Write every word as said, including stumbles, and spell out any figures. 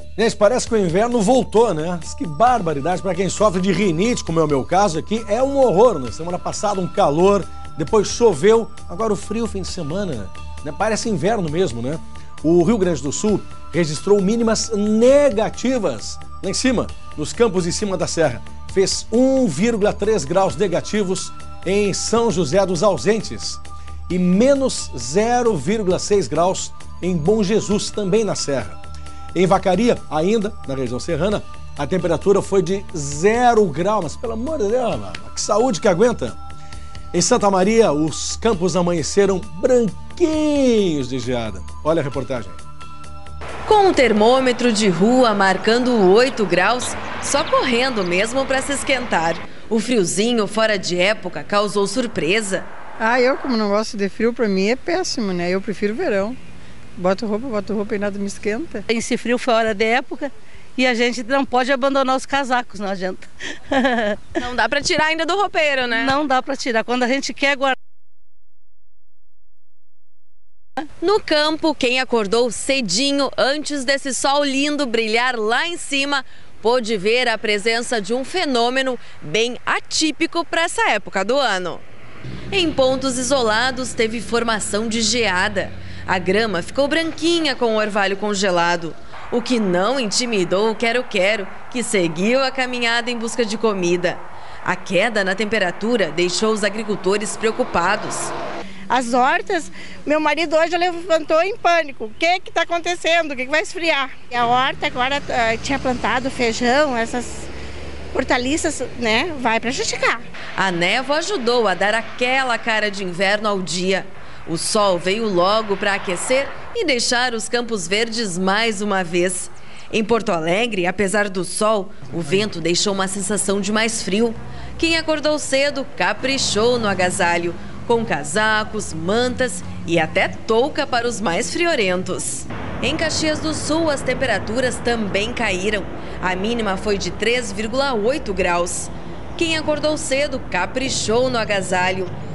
Gente, parece que o inverno voltou, né? Que barbaridade para quem sofre de rinite, como é o meu caso aqui, é um horror, né? Semana passada um calor, depois choveu, agora o frio fim de semana, né? Parece inverno mesmo, né? O Rio Grande do Sul registrou mínimas negativas lá em cima, nos campos em cima da serra. Fez um vírgula três graus negativos em São José dos Ausentes e menos zero vírgula seis graus em Bom Jesus, também na serra. Em Vacaria, ainda na região serrana, a temperatura foi de zero grau, mas pelo amor de Deus, mano, que saúde que aguenta. Em Santa Maria, os campos amanheceram branquinhos de geada. Olha a reportagem. Com o termômetro de rua marcando oito graus, só correndo mesmo para se esquentar. O friozinho fora de época causou surpresa. Ah, eu como não gosto de frio, para mim é péssimo, né? Eu prefiro verão. Boto roupa, boto roupa e nada me esquenta. Esse frio fora de época e a gente não pode abandonar os casacos, não adianta. Não dá para tirar ainda do roupeiro, né? Não dá para tirar. Quando a gente quer guardar. No campo, quem acordou cedinho antes desse sol lindo brilhar lá em cima, pôde ver a presença de um fenômeno bem atípico para essa época do ano. Em pontos isolados teve formação de geada. A grama ficou branquinha com o orvalho congelado, o que não intimidou o quero-quero, que seguiu a caminhada em busca de comida. A queda na temperatura deixou os agricultores preocupados. As hortas, meu marido hoje levantou em pânico. O que que está acontecendo? O que que vai esfriar? E a horta agora uh, tinha plantado feijão, essas hortaliças, né? Vai prejudicar. A névoa ajudou a dar aquela cara de inverno ao dia. O sol veio logo para aquecer e deixar os campos verdes mais uma vez. Em Porto Alegre, apesar do sol, o vento deixou uma sensação de mais frio. Quem acordou cedo caprichou no agasalho, com casacos, mantas e até touca para os mais friorentos. Em Caxias do Sul, as temperaturas também caíram. A mínima foi de três vírgula oito graus. Quem acordou cedo caprichou no agasalho